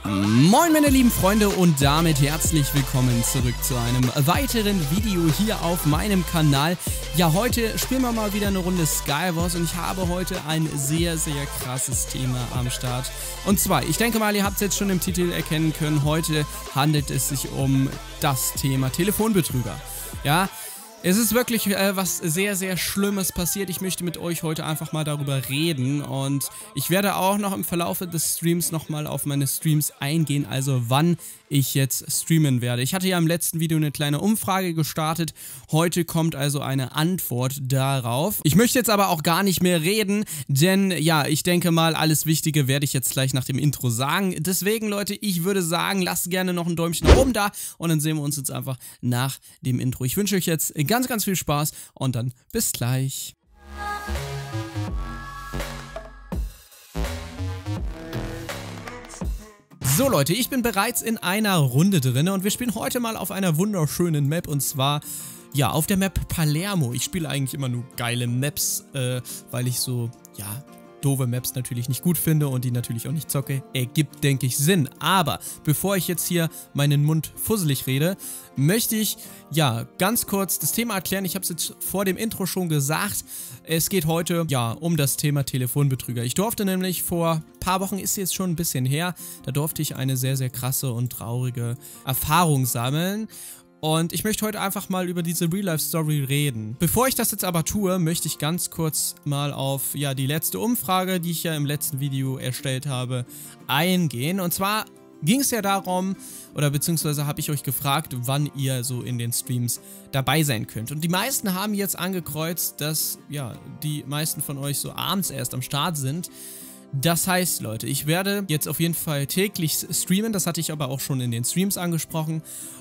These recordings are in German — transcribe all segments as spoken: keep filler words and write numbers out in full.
Moin meine lieben Freunde und damit herzlich willkommen zurück zu einem weiteren Video hier auf meinem Kanal. Ja, heute spielen wir mal wieder eine Runde Skywars und ich habe heute ein sehr, sehr krasses Thema am Start. Und zwar, ich denke mal, ihr habt es jetzt schon im Titel erkennen können, heute handelt es sich um das Thema Telefonbetrüger. Ja, es ist wirklich äh, was sehr, sehr Schlimmes passiert. Ich möchte mit euch heute einfach mal darüber reden und ich werde auch noch im Verlauf des Streams nochmal auf meine Streams eingehen, also wann ich jetzt streamen werde. Ich hatte ja im letzten Video eine kleine Umfrage gestartet. Heute kommt also eine Antwort darauf. Ich möchte jetzt aber auch gar nicht mehr reden, denn ja, ich denke mal, alles Wichtige werde ich jetzt gleich nach dem Intro sagen. Deswegen, Leute, ich würde sagen, lasst gerne noch ein Däumchen nach oben da und dann sehen wir uns jetzt einfach nach dem Intro. Ich wünsche euch jetzt ganz, ganz viel Spaß und dann bis gleich. So Leute, ich bin bereits in einer Runde drin und wir spielen heute mal auf einer wunderschönen Map und zwar, ja, auf der Map Palermo. Ich spiele eigentlich immer nur geile Maps, äh, weil ich so, ja, doofe Maps natürlich nicht gut finde und die natürlich auch nicht zocke. Ergibt, denke ich, Sinn. Aber bevor ich jetzt hier meinen Mund fusselig rede, möchte ich, ja, ganz kurz das Thema erklären. Ich habe es jetzt vor dem Intro schon gesagt. Es geht heute, ja, um das Thema Telefonbetrüger. Ich durfte nämlich vor ein paar Wochen, ist jetzt schon ein bisschen her, da durfte ich eine sehr, sehr krasse und traurige Erfahrung sammeln. Und ich möchte heute einfach mal über diese Real-Life-Story reden. Bevor ich das jetzt aber tue, möchte ich ganz kurz mal auf, ja, die letzte Umfrage, die ich ja im letzten Video erstellt habe, eingehen. Und zwar ging es ja darum, oder beziehungsweise habe ich euch gefragt, wann ihr so in den Streams dabei sein könnt. Und die meisten haben jetzt angekreuzt, dass, ja, die meisten von euch so abends erst am Start sind. Das heißt, Leute, ich werde jetzt auf jeden Fall täglich streamen, das hatte ich aber auch schon in den Streams angesprochen.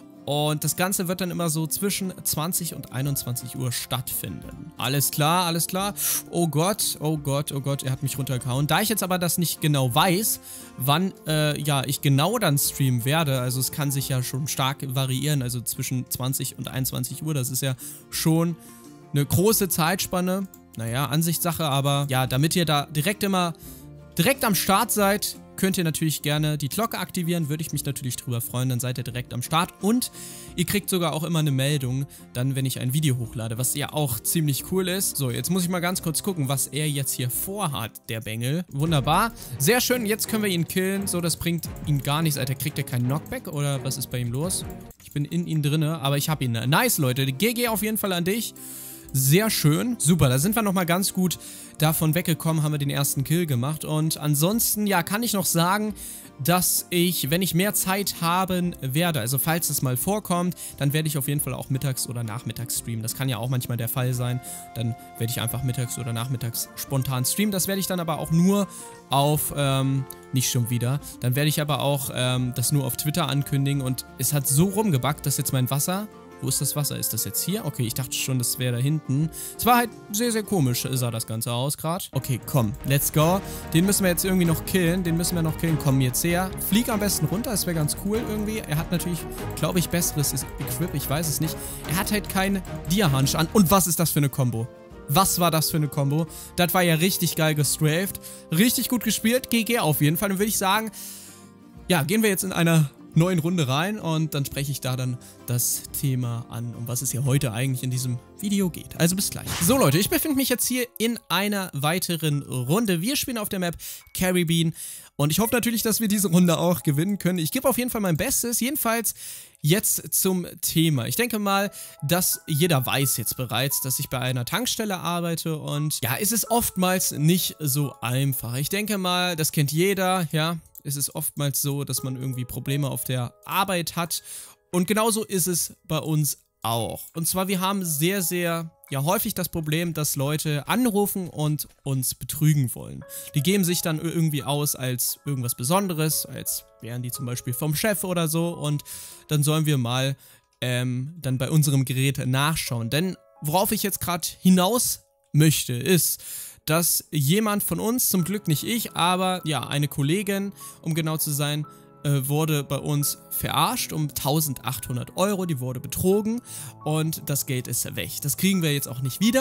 Und das Ganze wird dann immer so zwischen zwanzig und einundzwanzig Uhr stattfinden. Alles klar, alles klar. Oh Gott, oh Gott, oh Gott, er hat mich runtergehauen. Da ich jetzt aber das nicht genau weiß, wann äh, ja, ich genau dann streamen werde, also es kann sich ja schon stark variieren, also zwischen zwanzig und einundzwanzig Uhr, das ist ja schon eine große Zeitspanne. Naja, Ansichtssache, aber ja, damit ihr da direkt immer direkt am Start seid, könnt ihr natürlich gerne die Glocke aktivieren, würde ich mich natürlich drüber freuen, dann seid ihr direkt am Start und ihr kriegt sogar auch immer eine Meldung, dann wenn ich ein Video hochlade, was ja auch ziemlich cool ist. So, jetzt muss ich mal ganz kurz gucken, was er jetzt hier vorhat, der Bengel. Wunderbar, sehr schön, jetzt können wir ihn killen, so, das bringt ihn gar nichts, Alter, kriegt er keinen Knockback oder was ist bei ihm los? Ich bin in ihn drinne, aber ich habe ihn. Nice, Leute, G G auf jeden Fall an dich. Sehr schön. Super, da sind wir nochmal ganz gut davon weggekommen, haben wir den ersten Kill gemacht. Und ansonsten, ja, kann ich noch sagen, dass ich, wenn ich mehr Zeit haben werde, also falls es mal vorkommt, dann werde ich auf jeden Fall auch mittags oder nachmittags streamen. Das kann ja auch manchmal der Fall sein. Dann werde ich einfach mittags oder nachmittags spontan streamen. Das werde ich dann aber auch nur auf, ähm, nicht schon wieder, dann werde ich aber auch ähm, das nur auf Twitter ankündigen. Und es hat so rumgebackt, dass jetzt mein Wasser... Wo ist das Wasser? Ist das jetzt hier? Okay, ich dachte schon, das wäre da hinten. Es war halt sehr, sehr komisch, sah das Ganze aus gerade. Okay, komm, let's go. Den müssen wir jetzt irgendwie noch killen. Den müssen wir noch killen. Komm jetzt her. Flieg am besten runter, das wäre ganz cool irgendwie. Er hat natürlich, glaube ich, besseres Equip, ich weiß es nicht. Er hat halt keinen Dia-Hunch an. Und was ist das für eine Combo? Was war das für eine Combo? Das war ja richtig geil gestrafed. Richtig gut gespielt. G G auf jeden Fall. Dann würde ich sagen, ja, gehen wir jetzt in einer neuen Runde rein und dann spreche ich da dann das Thema an, um was es hier heute eigentlich in diesem Video geht. Also bis gleich. So Leute, ich befinde mich jetzt hier in einer weiteren Runde. Wir spielen auf der Map Caribbean und ich hoffe natürlich, dass wir diese Runde auch gewinnen können. Ich gebe auf jeden Fall mein Bestes. Jedenfalls jetzt zum Thema. Ich denke mal, dass jeder weiß jetzt bereits, dass ich bei einer Tankstelle arbeite und ja, es ist oftmals nicht so einfach. Ich denke mal, das kennt jeder, ja. Es ist oftmals so, dass man irgendwie Probleme auf der Arbeit hat und genauso ist es bei uns auch. Und zwar, wir haben sehr, sehr, ja häufig das Problem, dass Leute anrufen und uns betrügen wollen. Die geben sich dann irgendwie aus als irgendwas Besonderes, als wären die zum Beispiel vom Chef oder so und dann sollen wir mal ähm, dann bei unserem Gerät nachschauen. Denn worauf ich jetzt gerade hinaus möchte, ist, dass jemand von uns, zum Glück nicht ich, aber ja, eine Kollegin, um genau zu sein, äh, wurde bei uns verarscht um eintausendachthundert Euro, die wurde betrogen und das Geld ist weg. Das kriegen wir jetzt auch nicht wieder,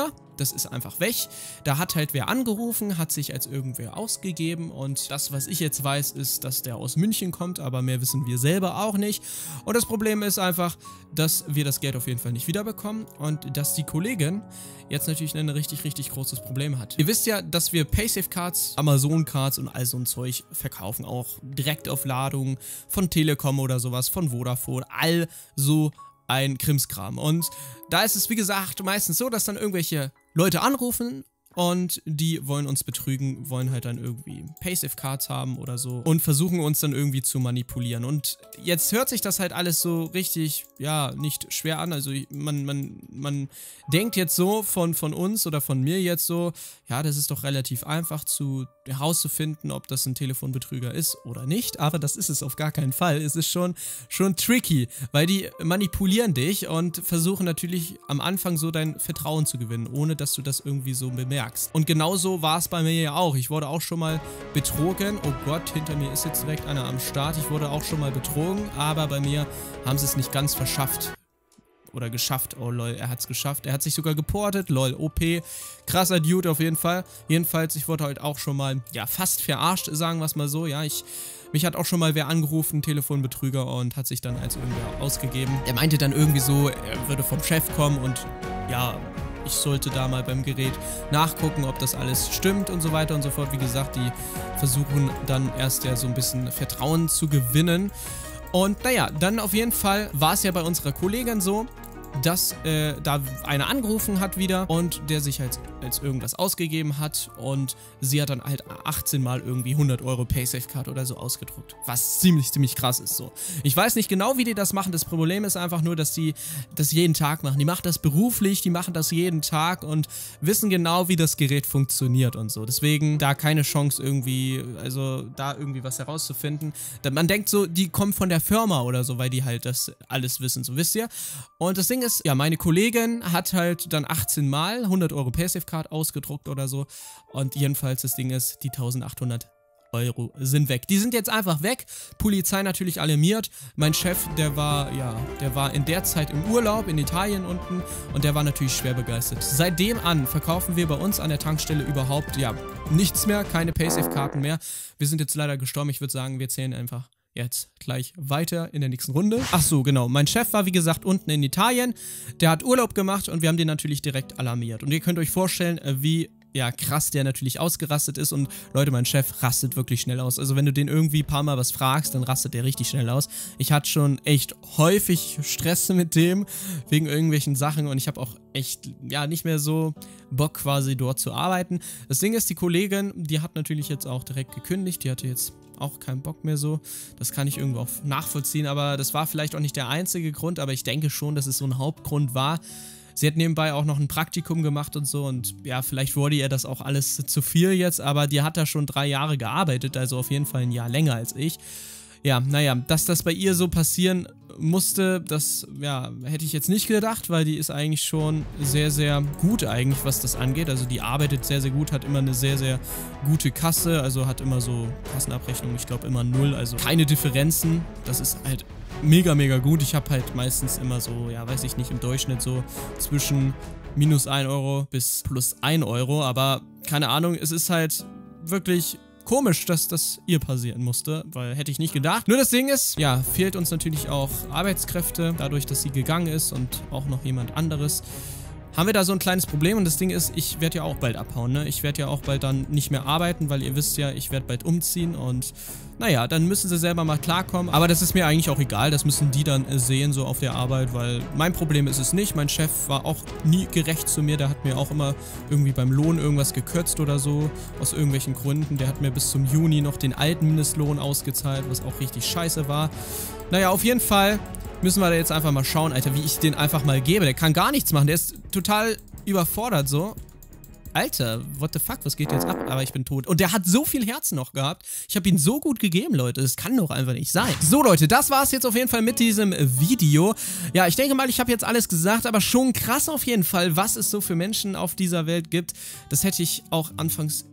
das ist einfach weg. Da hat halt wer angerufen, hat sich als irgendwer ausgegeben und das, was ich jetzt weiß, ist, dass der aus München kommt, aber mehr wissen wir selber auch nicht. Und das Problem ist einfach, dass wir das Geld auf jeden Fall nicht wiederbekommen und dass die Kollegin jetzt natürlich ein richtig, richtig großes Problem hat. Ihr wisst ja, dass wir Paysafe-Cards, Amazon-Cards und all so ein Zeug verkaufen, auch direkt auf Ladung von Telekom oder sowas, von Vodafone, all so ein Krimskram. Und da ist es, wie gesagt, meistens so, dass dann irgendwelche Leute anrufen und die wollen uns betrügen, wollen halt dann irgendwie Paysafe-Cards haben oder so und versuchen uns dann irgendwie zu manipulieren. Und jetzt hört sich das halt alles so richtig, ja, nicht schwer an. Also man, man, man denkt jetzt so von, von uns oder von mir jetzt so, ja, das ist doch relativ einfach zu herauszufinden, ob das ein Telefonbetrüger ist oder nicht. Aber das ist es auf gar keinen Fall. Es ist schon, schon tricky, weil die manipulieren dich und versuchen natürlich am Anfang so dein Vertrauen zu gewinnen, ohne dass du das irgendwie so bemerkst. Und genauso war es bei mir ja auch. Ich wurde auch schon mal betrogen. Oh Gott, hinter mir ist jetzt direkt einer am Start. Ich wurde auch schon mal betrogen, aber bei mir haben sie es nicht ganz verschafft. Oder geschafft. Oh lol, er hat es geschafft. Er hat sich sogar geportet. Lol, O P. Krasser Dude auf jeden Fall. Jedenfalls, ich wurde halt auch schon mal, ja, fast verarscht, sagen wir es mal so. Ja, ich... Mich hat auch schon mal wer angerufen, Telefonbetrüger, und hat sich dann als irgendwer ausgegeben. Er meinte dann irgendwie so, er würde vom Chef kommen und ja, ich sollte da mal beim Gerät nachgucken, ob das alles stimmt und so weiter und so fort. Wie gesagt, die versuchen dann erst ja so ein bisschen Vertrauen zu gewinnen. Und naja, dann auf jeden Fall war es ja bei unserer Kollegin so, dass äh, da einer angerufen hat wieder und der sich halt als irgendwas ausgegeben hat und sie hat dann halt achtzehn Mal irgendwie hundert Euro Paysafe-Card oder so ausgedruckt, was ziemlich, ziemlich krass ist so. Ich weiß nicht genau, wie die das machen, das Problem ist einfach nur, dass die das jeden Tag machen. Die machen das beruflich, die machen das jeden Tag und wissen genau, wie das Gerät funktioniert und so. Deswegen da keine Chance irgendwie, also da irgendwie was herauszufinden. Man denkt so, die kommen von der Firma oder so, weil die halt das alles wissen, so wisst ihr. Und das Ding ist, ja, meine Kollegin hat halt dann achtzehn Mal hundert Euro Paysafe-Card ausgedruckt oder so. Und jedenfalls, das Ding ist, die eintausendachthundert Euro sind weg. Die sind jetzt einfach weg. Polizei natürlich alarmiert. Mein Chef, der war, ja, der war in der Zeit im Urlaub in Italien unten und der war natürlich schwer begeistert. Seitdem an verkaufen wir bei uns an der Tankstelle überhaupt, ja, nichts mehr, keine Paysafe-Karten mehr. Wir sind jetzt leider gestorben. Ich würde sagen, wir zählen einfach jetzt gleich weiter in der nächsten Runde. Ach so, genau. Mein Chef war, wie gesagt, unten in Italien. Der hat Urlaub gemacht und wir haben den natürlich direkt alarmiert. Und ihr könnt euch vorstellen, wie, ja, krass der natürlich ausgerastet ist. Und Leute, mein Chef rastet wirklich schnell aus. Also wenn du den irgendwie ein paar Mal was fragst, dann rastet der richtig schnell aus. Ich hatte schon echt häufig Stress mit dem, wegen irgendwelchen Sachen. Und ich habe auch echt, ja, nicht mehr so Bock quasi dort zu arbeiten. Das Ding ist, die Kollegin, die hat natürlich jetzt auch direkt gekündigt. Die hatte jetzt auch keinen Bock mehr so. Das kann ich irgendwo auch nachvollziehen, aber das war vielleicht auch nicht der einzige Grund, aber ich denke schon, dass es so ein Hauptgrund war. Sie hat nebenbei auch noch ein Praktikum gemacht und so und ja, vielleicht wurde ihr das auch alles zu viel jetzt, aber die hat da schon drei Jahre gearbeitet, also auf jeden Fall ein Jahr länger als ich. Ja, naja, dass das bei ihr so passieren musste, das, ja, hätte ich jetzt nicht gedacht, weil die ist eigentlich schon sehr, sehr gut eigentlich, was das angeht. Also die arbeitet sehr, sehr gut, hat immer eine sehr, sehr gute Kasse, also hat immer so Kassenabrechnung, ich glaube immer null, also keine Differenzen. Das ist halt mega, mega gut. Ich habe halt meistens immer so, ja, weiß ich nicht, im Durchschnitt so zwischen minus ein Euro bis plus ein Euro, aber keine Ahnung, es ist halt wirklich komisch, dass das ihr passieren musste, weil hätte ich nicht gedacht. Nur das Ding ist, ja, fehlt uns natürlich auch Arbeitskräfte, dadurch, dass sie gegangen ist und auch noch jemand anderes. Haben wir da so ein kleines Problem und das Ding ist, ich werde ja auch bald abhauen, ne? Ich werde ja auch bald dann nicht mehr arbeiten, weil ihr wisst ja, ich werde bald umziehen und naja, dann müssen sie selber mal klarkommen. Aber das ist mir eigentlich auch egal, das müssen die dann sehen, so auf der Arbeit, weil mein Problem ist es nicht. Mein Chef war auch nie gerecht zu mir, der hat mir auch immer irgendwie beim Lohn irgendwas gekürzt oder so, aus irgendwelchen Gründen. Der hat mir bis zum Juni noch den alten Mindestlohn ausgezahlt, was auch richtig scheiße war. Naja, auf jeden Fall müssen wir da jetzt einfach mal schauen, Alter, wie ich den einfach mal gebe. Der kann gar nichts machen, der ist total überfordert so. Alter, what the fuck, was geht jetzt ab? Aber ich bin tot. Und der hat so viel Herzen noch gehabt. Ich habe ihn so gut gegeben, Leute. Das kann doch einfach nicht sein. So, Leute, das war es jetzt auf jeden Fall mit diesem Video. Ja, ich denke mal, ich habe jetzt alles gesagt, aber schon krass auf jeden Fall, was es so für Menschen auf dieser Welt gibt. Das hätte ich auch anfangs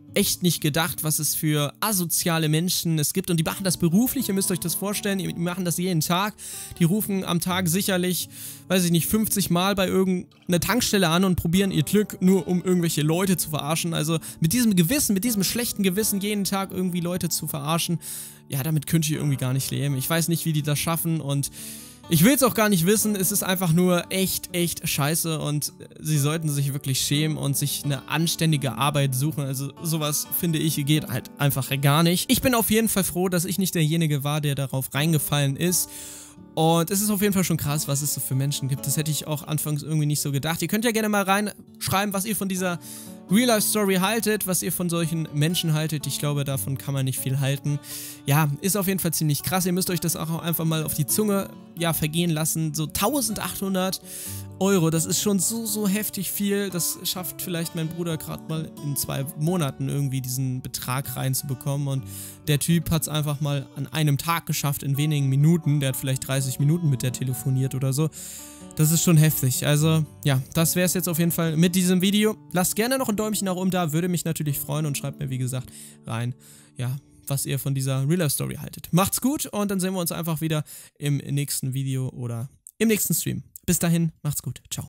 echt nicht gedacht, was es für asoziale Menschen es gibt. Und die machen das beruflich, ihr müsst euch das vorstellen, die machen das jeden Tag. Die rufen am Tag sicherlich, weiß ich nicht, fünfzig Mal bei irgendeiner Tankstelle an und probieren ihr Glück, nur um irgendwelche Leute zu verarschen. Also mit diesem Gewissen, mit diesem schlechten Gewissen, jeden Tag irgendwie Leute zu verarschen, ja, damit könnt ihr irgendwie gar nicht leben. Ich weiß nicht, wie die das schaffen und ich will es auch gar nicht wissen, es ist einfach nur echt, echt scheiße und sie sollten sich wirklich schämen und sich eine anständige Arbeit suchen. Also sowas, finde ich, geht halt einfach gar nicht. Ich bin auf jeden Fall froh, dass ich nicht derjenige war, der darauf reingefallen ist. Und es ist auf jeden Fall schon krass, was es so für Menschen gibt. Das hätte ich auch anfangs irgendwie nicht so gedacht. Ihr könnt ja gerne mal reinschreiben, was ihr von dieser Real-Life-Story haltet, was ihr von solchen Menschen haltet. Ich glaube, davon kann man nicht viel halten. Ja, ist auf jeden Fall ziemlich krass. Ihr müsst euch das auch einfach mal auf die Zunge, ja, vergehen lassen. So eintausendachthundert Euro, das ist schon so, so heftig viel. Das schafft vielleicht mein Bruder gerade mal in zwei Monaten irgendwie diesen Betrag reinzubekommen. Und der Typ hat es einfach mal an einem Tag geschafft, in wenigen Minuten. Der hat vielleicht dreißig Minuten mit der telefoniert oder so. Das ist schon heftig. Also, ja, das wäre es jetzt auf jeden Fall mit diesem Video. Lasst gerne noch ein Däumchen nach oben da, würde mich natürlich freuen und schreibt mir, wie gesagt, rein, ja, was ihr von dieser Real-Life-Story haltet. Macht's gut und dann sehen wir uns einfach wieder im nächsten Video oder im nächsten Stream. Bis dahin, macht's gut. Ciao.